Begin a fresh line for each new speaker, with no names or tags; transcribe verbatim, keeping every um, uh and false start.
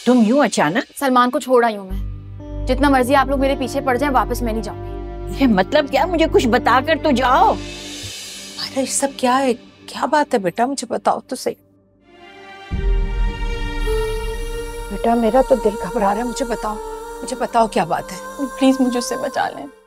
तुम यूं अचानक?
सलमान को छोड़ आई हूँ मैं। जितना मर्जी आप लोग मेरे पीछे पड़ जाएं, वापस मैं नहीं जाऊंगी।
ये मतलब क्या? मुझे कुछ बता कर तो जाओ।
अरे ये सब क्या है? क्या बात है बेटा, मुझे बताओ तो सही। बेटा मेरा तो दिल घबरा रहा है, मुझे बताओ, मुझे बताओ क्या बात है।
प्लीज मुझे उससे बचा लें।